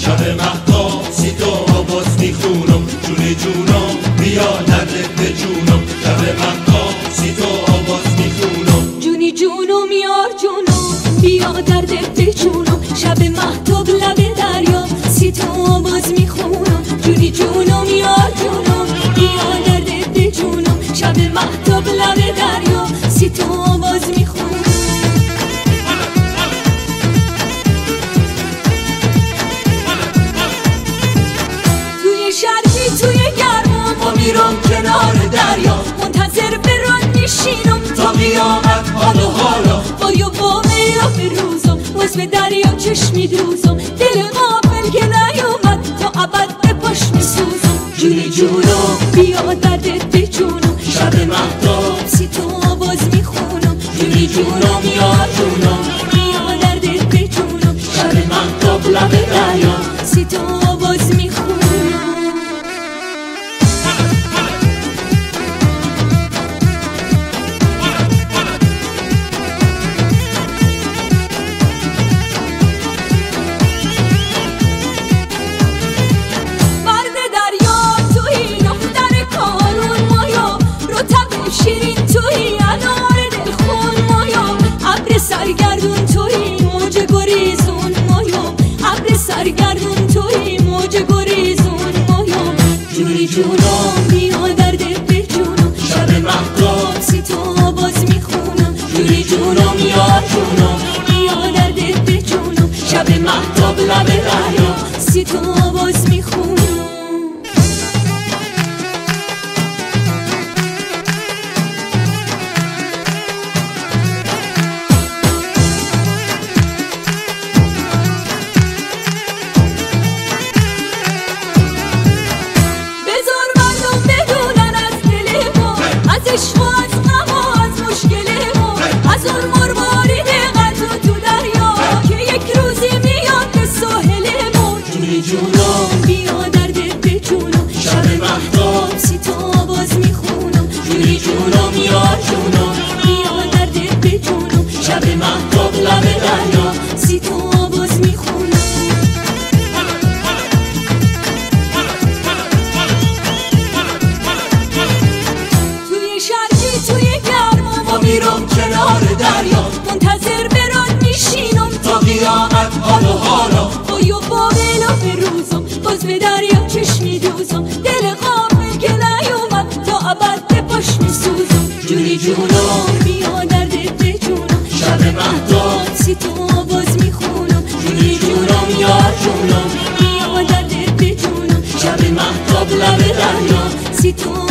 شب مهتاب سی تو آواز میخونم، جونی جونم بیا درد به جونم. شب مهتاب سی تو آواز میخونم، جونی جونم یار جونم بیا درد به جونم. شب مهتاب لب دریا سی تو آواز میخونم، جونی جونم یار جونم بیا درد به جونم. شب مهتاب لب دریا سی تو آواز میخونم. توی شرقی توی گرما ما میرم کنار دریا، منتظر بران میشینم تا قیامت حال و حالا. با یو با میرا به روزم باز به دریا چشمی دوزم، دل غافل که نیومد تا ابد به پاش میسوزم. جونی جونم بیا درد به جونم، شب مهتاب سی تو آواز میخونم، جونی جونم یار جونم بیا درد به جونم. شب مهتاب لب دریا سی تو آواز میخونم. شیرین توی انار دلخون مایا، ابر سرگردون توی موج گریزون مایا، ابر سرگردون توی موج گریزون مایا. جونی جونم بیا درد به جونم، شب مهتاب سی تو آواز میخونم، جونی جونم یار جونم بیا درد به جونم. شب مهتاب لب دریا سی تو آواز میخونم. عشق و از غم و از مشکل ما، از اون مروارید قطع تو دریا که یک روزی میاد به ساحل ما. جونی جونم بیا درد به جونم، شب مهتاب سی تو آواز میخونم، جونی جونم یار جونم بیا درد به جونم. شب مهتاب لب دریا سی تو آواز میخونم. میرم کنار دریا، منتظر برات میشینم تا قیامت حال و حالا. با یو با بلا به روزم باز به دریا چشمی دوزم، دل غافل که نیومد تا ابد به پاش میسوزم. جونی جونم بیا درد به جونم، شب مهتاب سی تو آواز میخونم، جونی جونم یار جونم بیا درد به جونم. شب مهتاب لب دریا سی تو